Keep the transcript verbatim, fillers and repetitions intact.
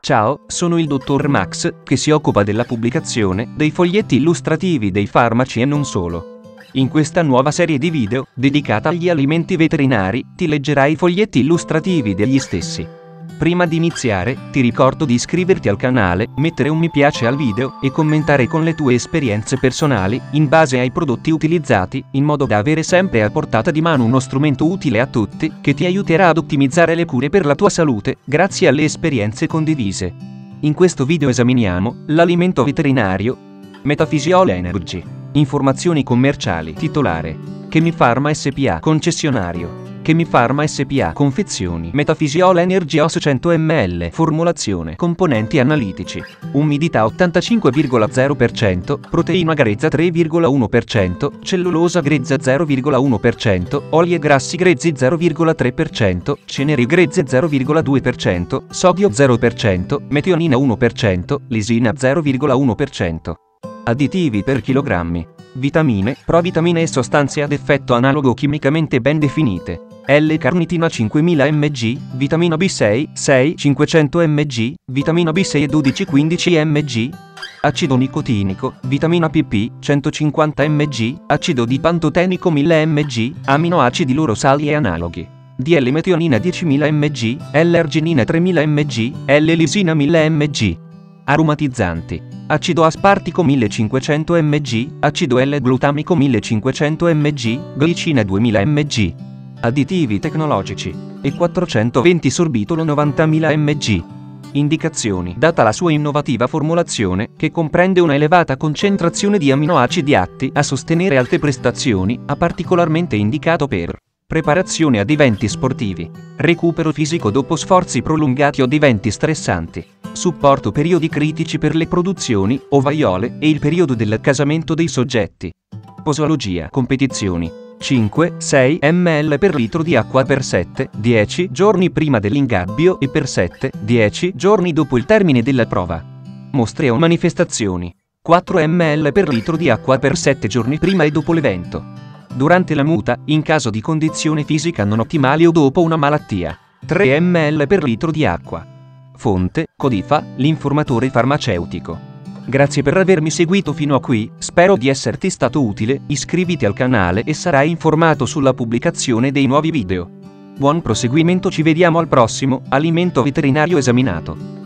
Ciao, sono il dottor Max, che si occupa della pubblicazione dei foglietti illustrativi dei farmaci e non solo. In questa nuova serie di video, dedicata agli alimenti veterinari, ti leggerai i foglietti illustrativi degli stessi. Prima di iniziare, ti ricordo di iscriverti al canale, mettere un mi piace al video e commentare con le tue esperienze personali, in base ai prodotti utilizzati, in modo da avere sempre a portata di mano uno strumento utile a tutti, che ti aiuterà ad ottimizzare le cure per la tua salute, grazie alle esperienze condivise. In questo video esaminiamo l'alimento veterinario Metaphysiol Energy. Informazioni commerciali. Titolare: Chemifarma S P A. Concessionario: Chemifarma S P A. Confezioni: Metaphysiol Energy O S cento millilitri. Formulazione: componenti analitici: umidità ottantacinque virgola zero per cento, proteina grezza tre virgola uno per cento, cellulosa grezza zero virgola uno per cento, oli e grassi grezzi zero virgola tre per cento, ceneri grezze zero virgola due per cento, sodio zero per cento, metionina uno per cento, lisina zero virgola uno per cento. Additivi per chilogrammi: vitamine, provitamine e sostanze ad effetto analogo chimicamente ben definite. L-carnitina cinquemila milligrammi, vitamina B sei, sei, cinquecento milligrammi, vitamina B sei e dodici quindici milligrammi, acido nicotinico, vitamina P P, centocinquanta milligrammi, acido dipantotenico mille milligrammi, aminoacidi loro sali e analoghi. D L-metionina diecimila milligrammi, L-arginina tremila milligrammi, L-lisina mille milligrammi. Aromatizzanti: acido aspartico millecinquecento milligrammi, acido L-glutamico millecinquecento milligrammi, glicina duemila milligrammi. Additivi tecnologici: E quattrocentoventi sorbitolo novantamila milligrammi. Indicazioni: data la sua innovativa formulazione, che comprende una elevata concentrazione di aminoacidi atti a sostenere alte prestazioni, ha particolarmente indicato per preparazione ad eventi sportivi, recupero fisico dopo sforzi prolungati o ad eventi stressanti, supporto periodi critici per le produzioni, ovaiole, e il periodo dell'accasamento dei soggetti. Posologia: competizioni: cinque sei millilitri per litro di acqua per sette dieci giorni prima dell'ingabbio e per sette dieci giorni dopo il termine della prova. Mostre o manifestazioni: quattro millilitri per litro di acqua per sette giorni prima e dopo l'evento. Durante la muta, in caso di condizione fisica non ottimale o dopo una malattia. tre millilitri per litro di acqua. Fonte: Codifa, l'informatore farmaceutico. Grazie per avermi seguito fino a qui, spero di esserti stato utile, iscriviti al canale e sarai informato sulla pubblicazione dei nuovi video. Buon proseguimento, ci vediamo al prossimo alimento veterinario esaminato.